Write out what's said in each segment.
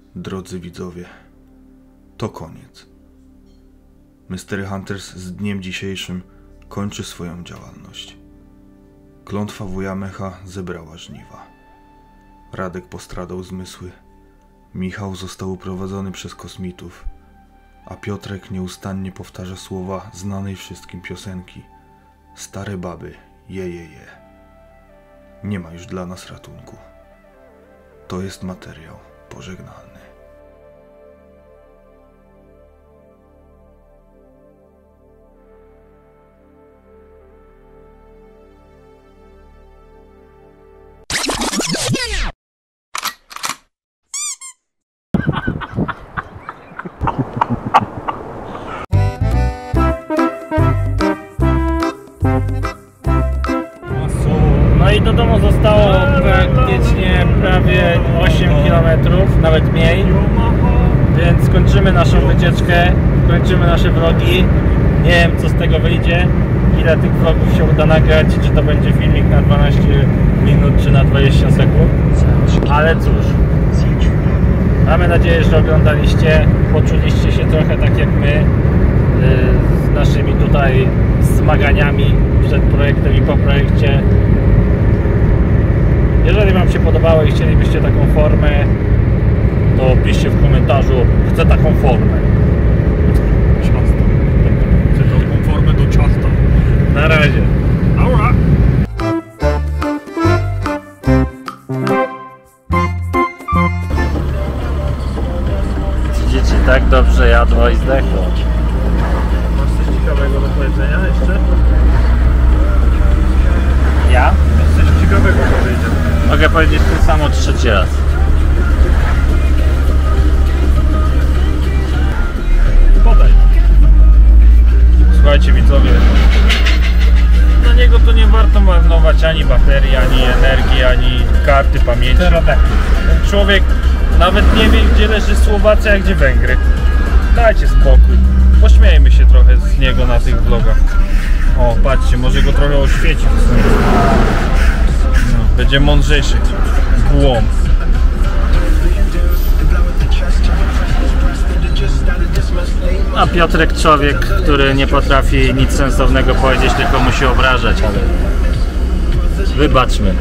Drodzy widzowie, to koniec. Mystery Hunters z dniem dzisiejszym kończy swoją działalność. Klątwa wuja Mecha zebrała żniwa. Radek postradał zmysły. Michał został uprowadzony przez kosmitów, a Piotrek nieustannie powtarza słowa znanej wszystkim piosenki: stare baby, je, je, je. Nie ma już dla nas ratunku. To jest materiał pożegnalny. No i do domu zostało praktycznie prawie 8 km, nawet mniej. Więc kończymy naszą wycieczkę, kończymy nasze vlogi. Nie wiem, co z tego wyjdzie, ile tych vlogów się uda nagrać, czy to będzie filmik na 12 minut, czy na 20 sekund. Ale cóż, mamy nadzieję, że oglądaliście, poczuliście się trochę tak jak my z naszymi tutaj zmaganiami przed projektem i po projekcie. Jeżeli Wam się podobało i chcielibyście taką formę, to piszcie w komentarzu: chcę taką formę. Ciasta. Chcę taką formę do ciasta. Na razie. Aura. Dzieci tak dobrze jadło i zdechło. Masz coś ciekawego do powiedzenia jeszcze? Ja? Coś ciekawego powiedzieć. Mogę powiedzieć to samo trzeci raz. Podaj. Słuchajcie widzowie, na niego to nie warto marnować ani baterii, ani energii, ani karty pamięci. Ten człowiek nawet nie wie, gdzie leży Słowacja, a gdzie Węgry. Dajcie spokój. Pośmiejmy się trochę z niego na tych vlogach. O, patrzcie, może go trochę oświeci. No, będzie mądrzejszy głąb. A Piotrek człowiek, który nie potrafi nic sensownego powiedzieć, tylko musi obrażać, ale wybaczmy.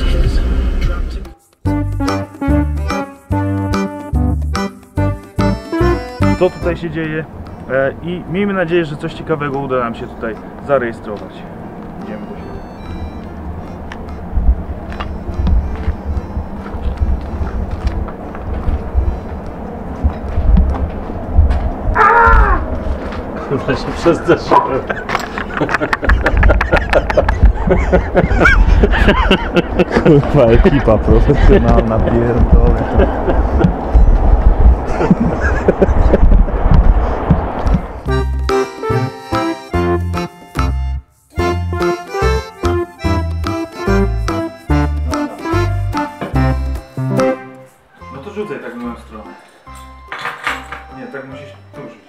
Co tutaj się dzieje i miejmy nadzieję, że coś ciekawego uda nam się tutaj zarejestrować. Idziemy do siebie. Kurwa się przestraszyłem. Kurwa, ekipa profesjonalna, pierdolę. No to rzucaj tak w moją stronę. Nie, tak musisz tu rzucić.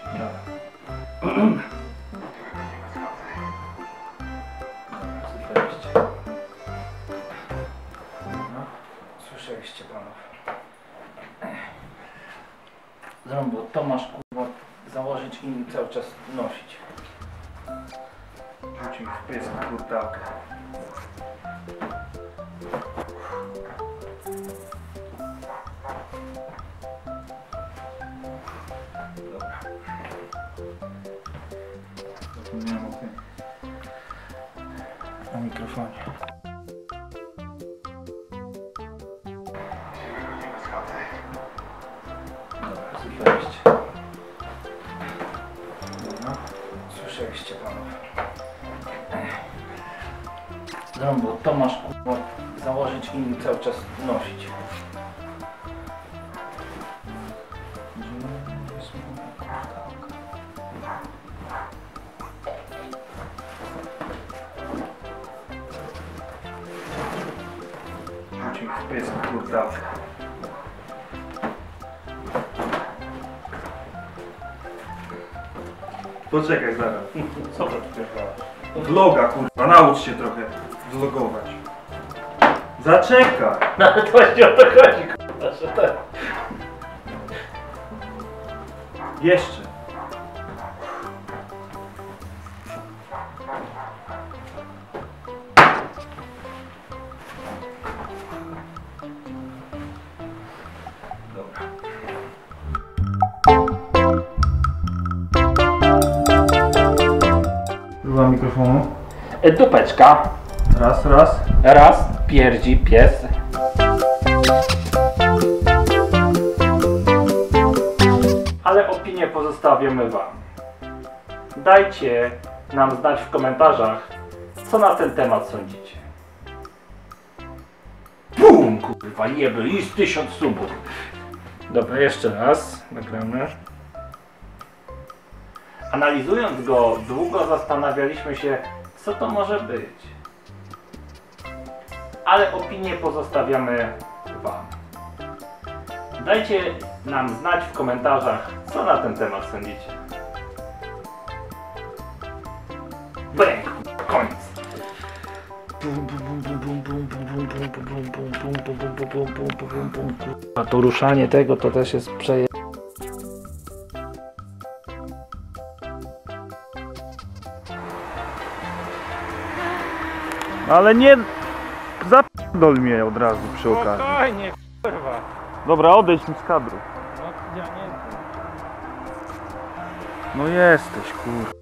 Słyszeliście panów. Zrąbu, to masz kurwa założyć i cały czas nosić. Rzuć mi w pysk kurtałkę. Dobra. Zapomniałem o tym. Na mikrofonie. Dobra, słyszeliście. Dobra. Słyszeliście panów. Zrąbu, to masz kurwa założyć i cały czas nosić. Rzuć mi w pysk kurtałkę. Poczekaj zaraz. Co to tu pierdolasz? Vloga kurwa, naucz się trochę vlogować. Zaczekaj! Nawet właśnie o to chodzi, kurwa, że tak. Jeszcze. Próba mikrofonu. Dupeczka. Raz, raz. Raz, pierdzi pies. Ale opinię pozostawiamy wam. Dajcie nam znać w komentarzach, co na ten temat sądzicie. Bum, kurwa, jeby, i z 1000 subów. Dobra, jeszcze raz, nagramy. Analizując go, długo zastanawialiśmy się, co to może być. Ale opinię pozostawiamy wam. Dajcie nam znać w komentarzach, co na ten temat sądzicie. Bęk, koniec. A to ruszanie tego to też jest przeje... Ale nie... Zapierdol mnie od razu przy okazji. Spokojnie, kurwa. Dobra, odejdź mi z kadru. No, ja nie... No jesteś, kur...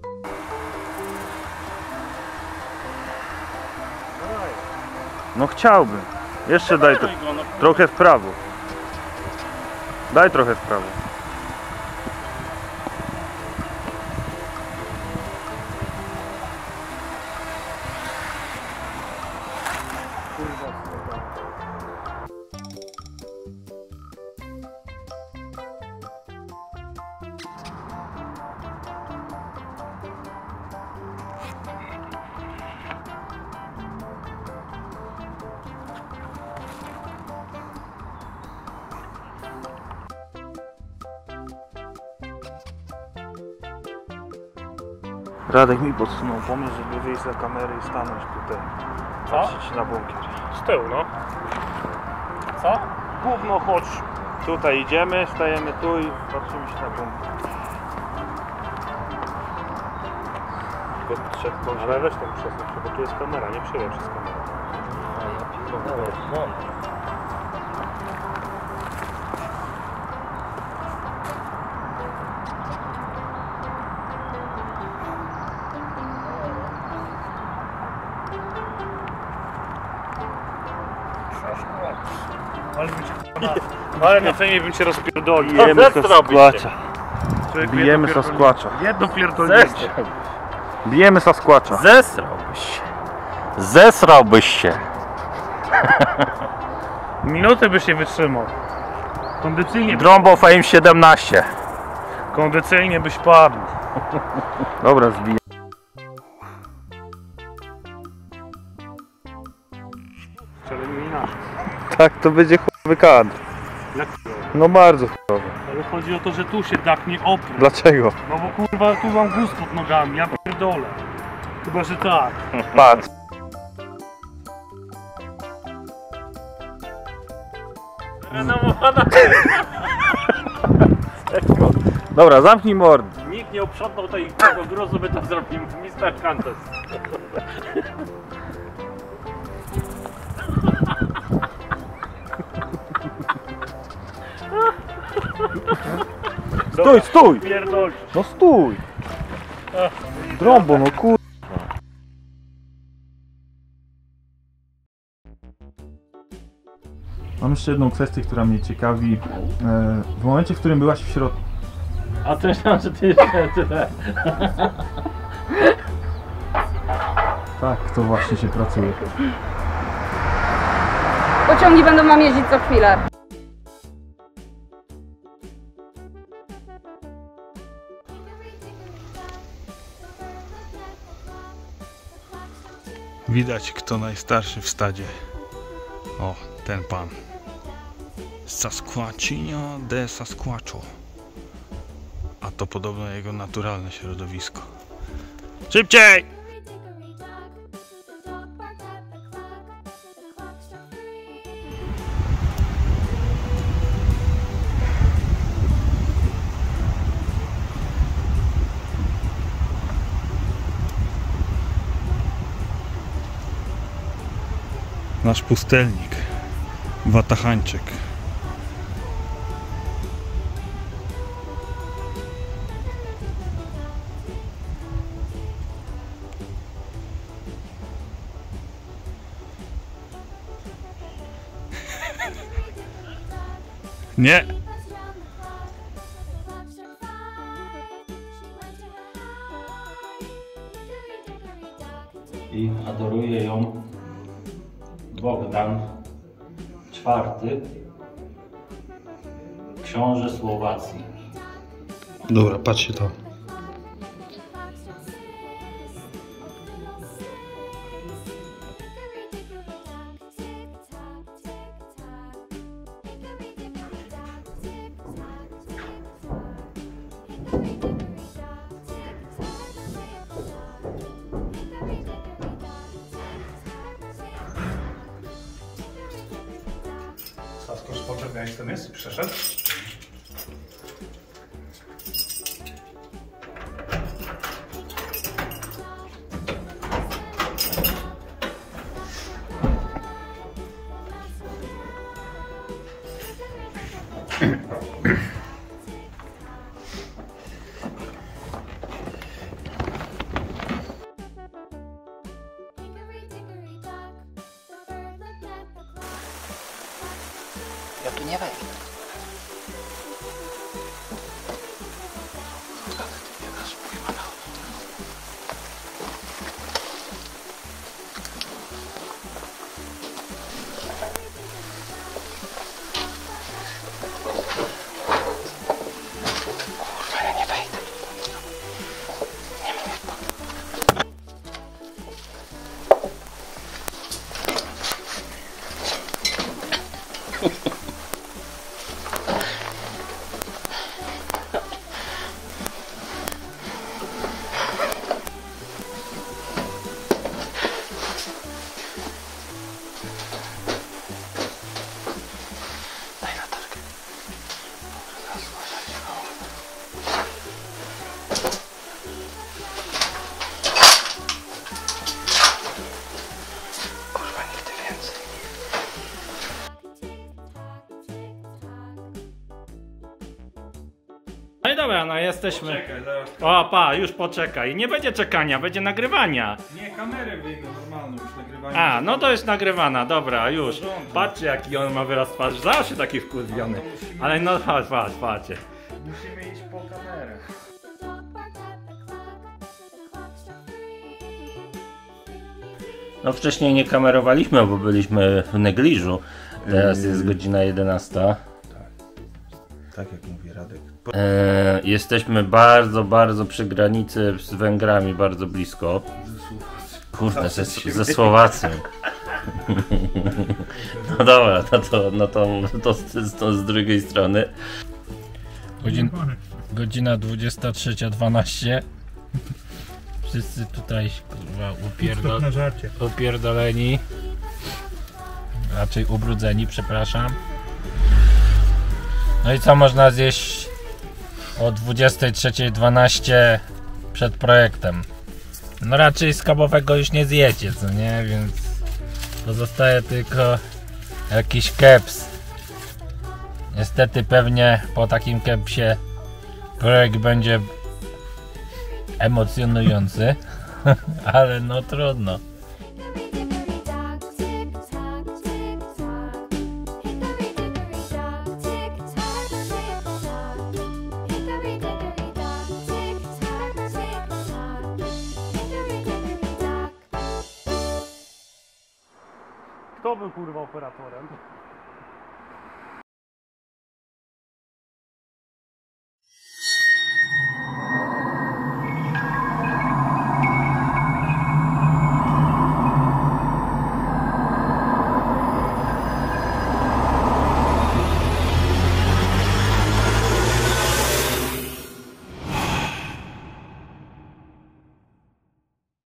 No chciałbym. Jeszcze daj to. Trochę w prawo. Daj trochę w prawo. Radek mi podsunął pomysł, żeby wyjść za kamerę i stanąć tutaj. Co? Patrzeć na bunkier. Z tyłu, no. Co? Gówno, chodź. Tutaj idziemy, stajemy tu i patrzymy się na bunkier. Ale weź tam przesuń się, bo tu jest kamera, nie przejdź przez kamerę. Ale na fejmie bym cię rozpierdolił. Bijemy Sasquatcha. Bijemy Sasquatcha. Jedno pierdolnięcie. Bijemy Sasquatcha. Zesrałbyś się. Zesrałbyś się. Minutę byś nie wytrzymał. Kondycyjnie, Drombo Fame 17. kondycyjnie byś padł. Dobra, zbijemy. Ale nie inaczej. Tak, to będzie chujowy kadr. Jak No bardzo chujowy. Ale chodzi o to, że tu się tak nie oprócz. Dlaczego? No bo kurwa, tu mam guz pod nogami, ja pierdolę. Chyba, że tak. Patrz. Renomowana. Dobra, zamknij mordę. Nikt nie uprzątnął tego gruzu, by to zrobił Mr. Contest. Stój, stój! Pierdolisz. No stój! Drombo, no kur... Mam jeszcze jedną kwestię, która mnie ciekawi. W momencie, w którym byłaś w środku... A to myślałem, że ty jeszcze tyle. Tak, to właśnie się pracuje. Pociągi będą nam jeździć co chwilę. Widać, kto najstarszy w stadzie. O, ten pan. Sasquatchinho de Sasquatcho. A to podobno jego naturalne środowisko. Szybciej! nasz pustelnik, Watachańczyk. Nie! I adoruje ją Bogdan IV, książę Słowacji. Dobra, patrzcie to. Sasko, poczekaj, jak ten jest? Przeszedł? Ja tu nie wejdę. Kurwa, ja nie wejdę. Nie mam jak daj latarkę. Zaraz uważajcie. Kurwa, nigdy więcej. No i dobra, no jesteśmy. Czekaj, zaraz. O, pa, już poczekaj. Nie będzie czekania, będzie nagrywania. Nie, kamerę wyjmę normalną, już nagrywanie. A, no to jest nagrywana, dobra, już. Patrzcie, jaki on ma wyraz twarzy. Zawsze taki wkurwiony. Ale no, patrzcie. Musimy iść po kamerę. No wcześniej nie kamerowaliśmy, bo byliśmy w negliżu. Teraz jest godzina 11. Tak jak mówi Radek. Jesteśmy bardzo przy granicy z Węgrami, bardzo blisko. Kurde, ze Słowacją. No dobra, to z drugiej strony. Godzina 23:12. Wszyscy tutaj kurwa upierdoleni. Raczej ubrudzeni, przepraszam. No i co można zjeść o 23:12 przed projektem? No raczej schabowego już nie zjecie, co nie? Więc pozostaje tylko jakiś keps. Niestety pewnie po takim kepsie projekt będzie emocjonujący, ale no trudno. Kto był kurwa operatorem?